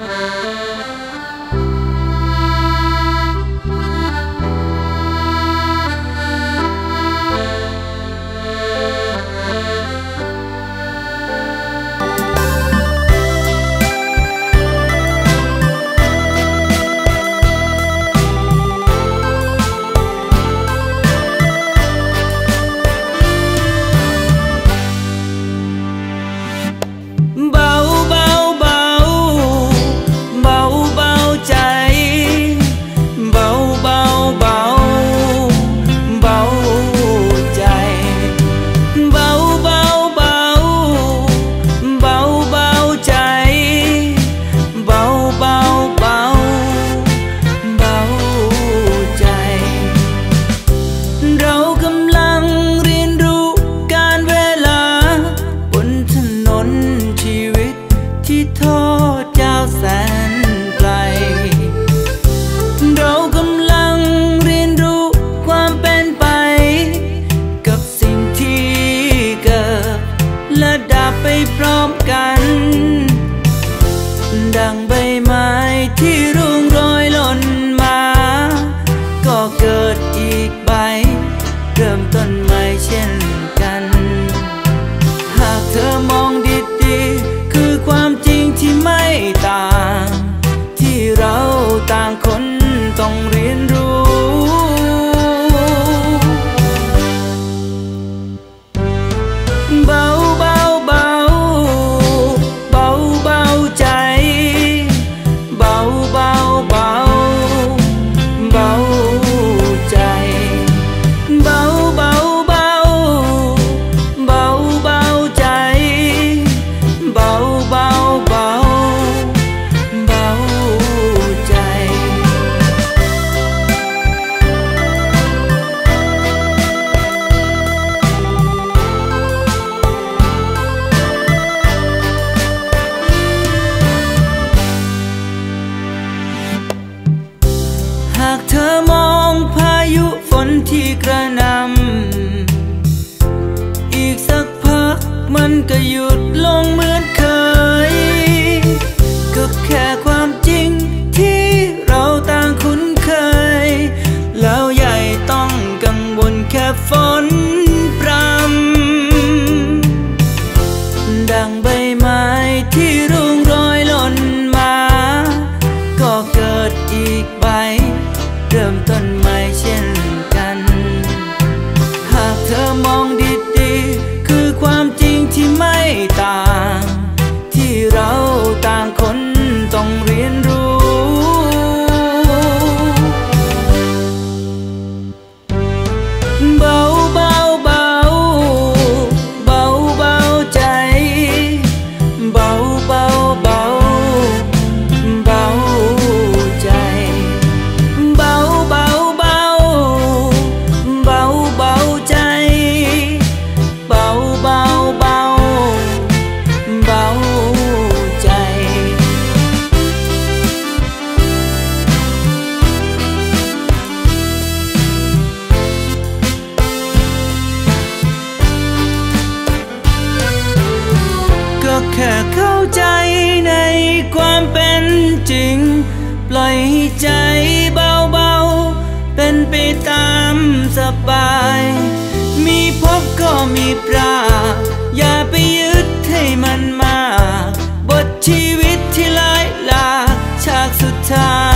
ดังใบไม้ที่ร่วงโรยหล่นมาก็เกิดอีกใบเริ่มต้นใหม่เช่นกันหากเธอมองดีๆคือความจริงที่ไม่ต่างที่เราต่างคนต้องเรียนรู้เบาเบาเบาเบาเบาใจเบาเบาเบาเบาใจเบาเบาเบาเบาเบาใจเบาเบาเบาเบาใจหากเธอมองพายุฝนที่กระหน่ำอีกสักพักมันก็หยุดลงเหมือนเคยก็แค่ความจริงที่เราต่างคุ้นเคยแล้วใหญ่ต้องกังวลแค่ฝนพรำดังใบไม้ที่ร่วงโรยหล่นมาก็เกิดอีกใบเริ่มต้นใหม่เช่นกันหากเธอมองดีๆคือความจริงที่ไม่ต่างที่เราต่างคนต้องเรียนรู้เบาเบาเบาเบาเบาใจเบาเบาเบาเบาใจเบาเบาเบาเบาเบาใจเบาเบาเบาเบาใจก็แค่เข้าใจในความเป็นจริงปล่อยให้ใจเบาๆเป็นไปตามสบายมีพบก็มีปราบอย่าไปยึดให้มันมากบทชีวิตที่หลายหลากฉากสุดท้าย